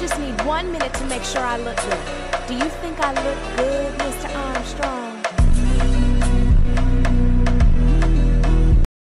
just need 1 minute to make sure I look good. Do you think I look good